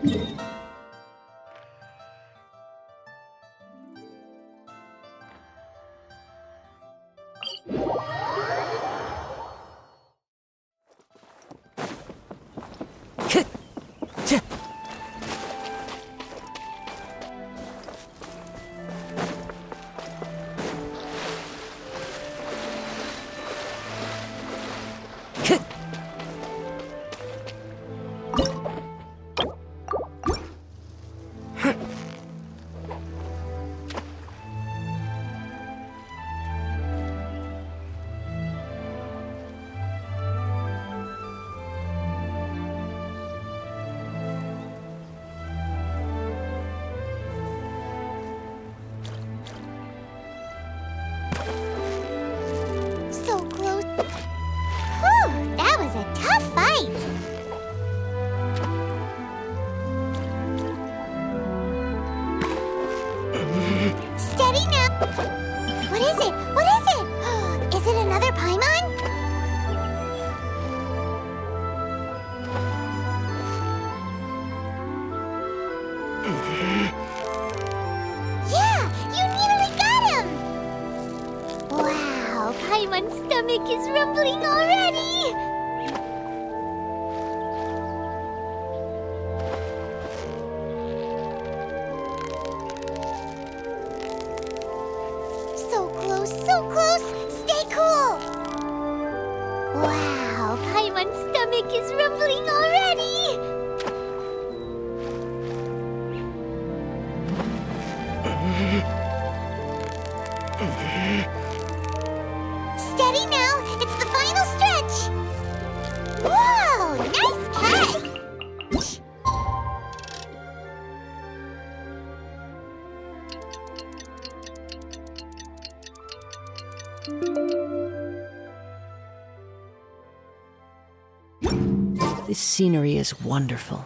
This scenery is wonderful.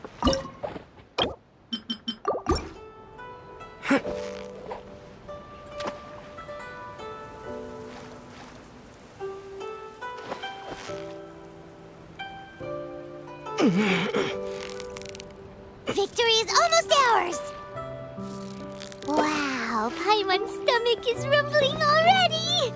Victory is almost ours! Wow, Paimon's stomach is rumbling already!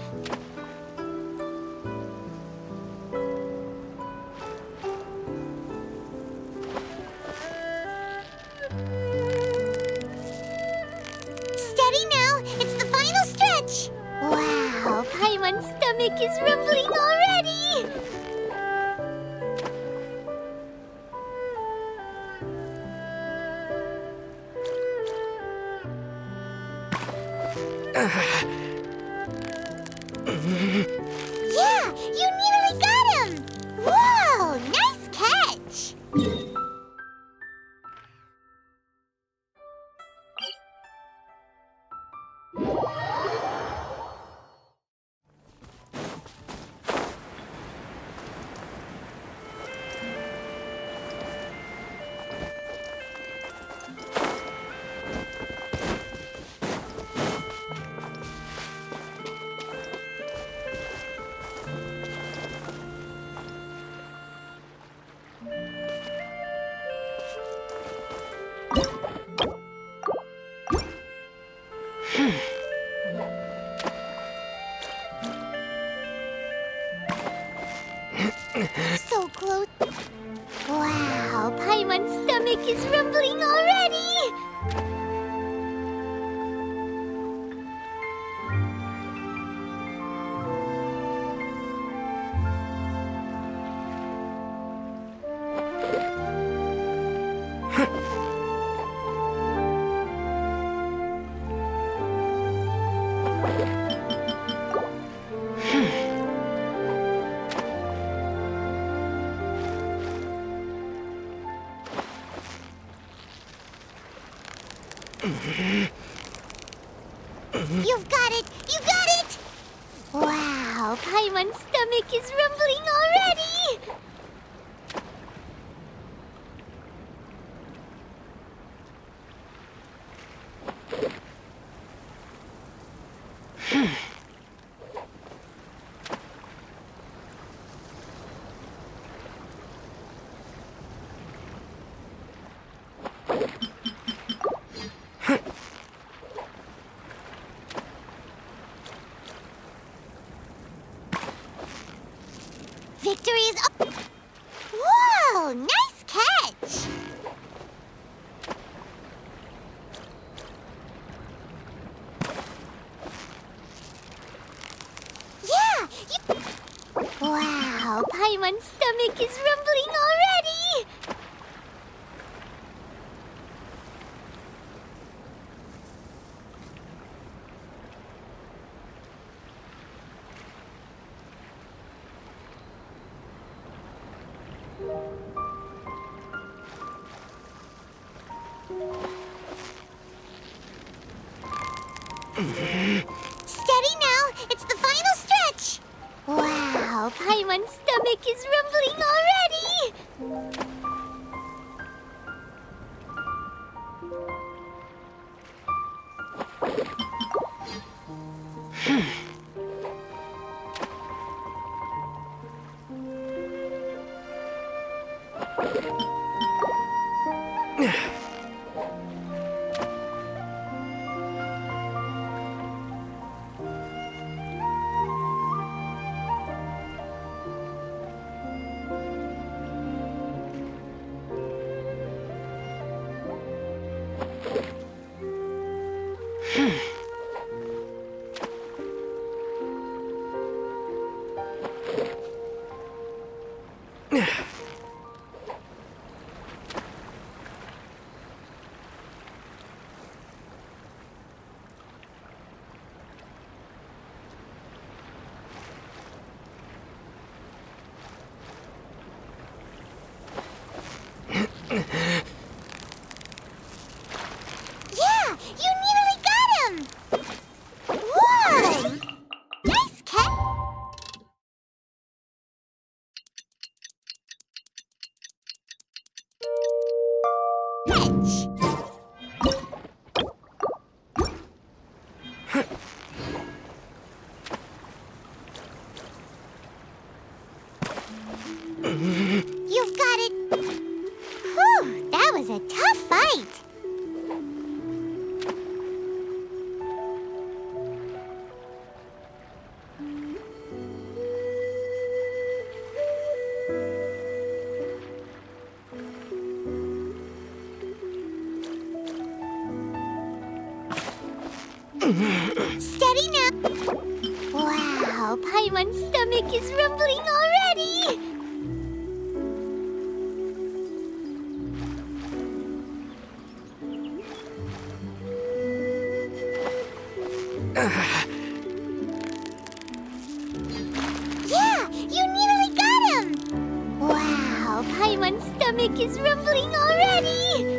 Steady now, it's the final stretch! Wow, Paimon's stomach is rumbling already! Yeah, you nearly got him! Whoa, nice catch! So close. Wow, Paimon's stomach is rumbling already! You've got it! You got it! Wow, Paimon's stomach is rumbling already! Victory is... Whoa! Nice catch! Yeah! Wow! Paimon's stomach is rumbling already! Steady now! It's the final stretch! Wow! Paimon's stomach is rumbling already! Yeah! You nearly got him! Whoa! Nice catch! You've got it! Whew, that was a tough fight! Steady now! Wow, Paimon's stomach is rumbling already! Yeah! You nearly got him! Wow, Paimon's stomach is rumbling already!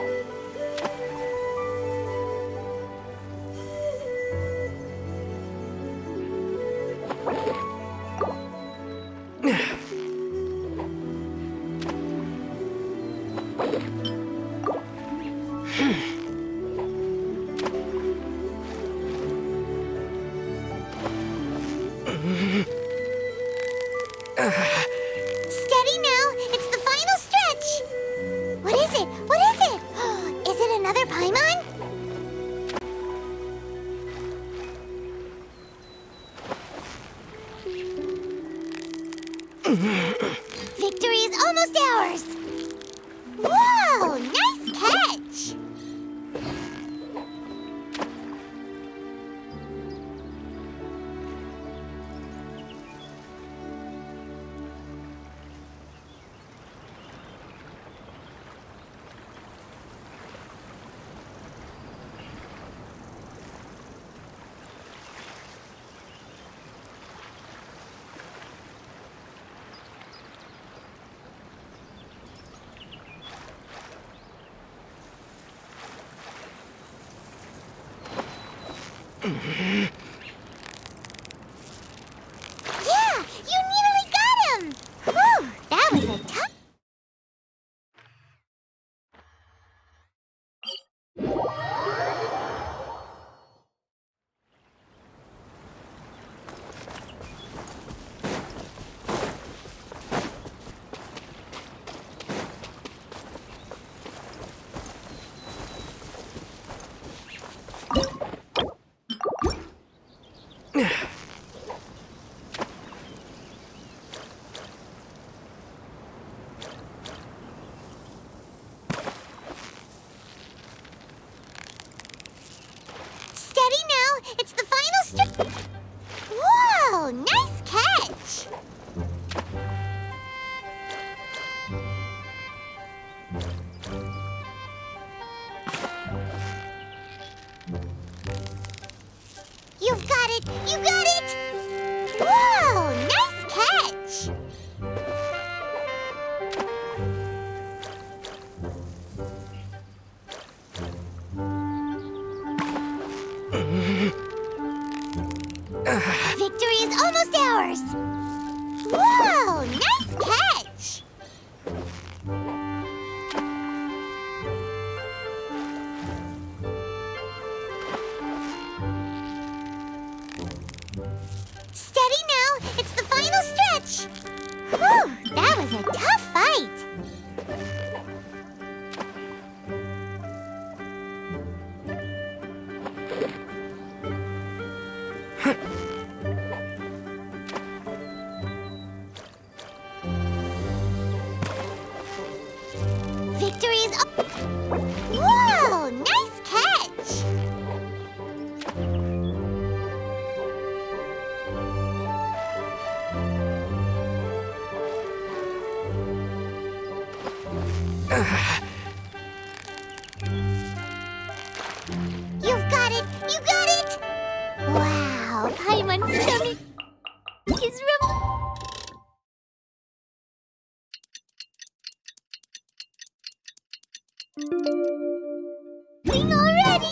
Steady now! It's the final stretch! What is it? What is it? Is it another Paimon? Victory is almost ours! Whoa! Nice catch! Yeah! You nearly got him! Whew! That was a tough... is almost ours! Whoa! Nice catch! Steady now! It's the final stretch! Whew! That was a tough fight! Victory is up! Whoa! Nice catch! You've got it! You got it! Wow! Paimon's stomach is rumbling already!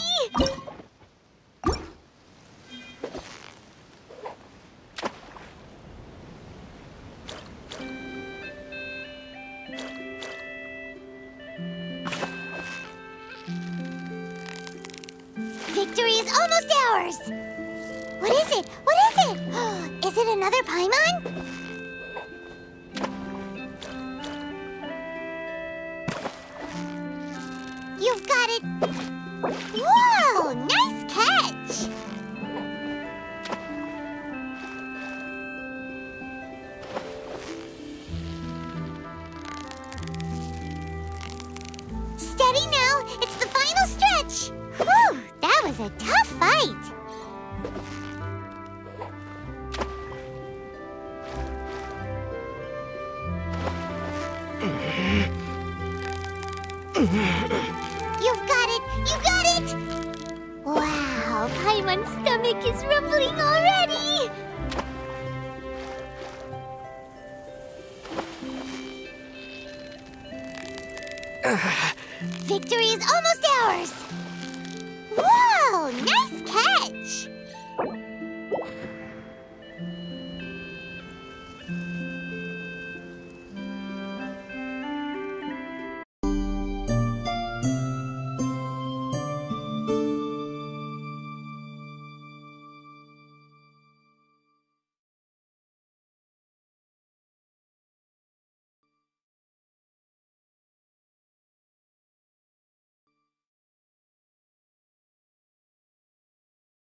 Victory is almost ours! What is it? What is it? Is it another Paimon? You've got it! Whoa! Nice catch! Steady now! It's the final stretch! Whew! That was a tough fight! You've got it! You got it! Wow! Paimon's stomach is rumbling already! Victory is almost ours! Woo!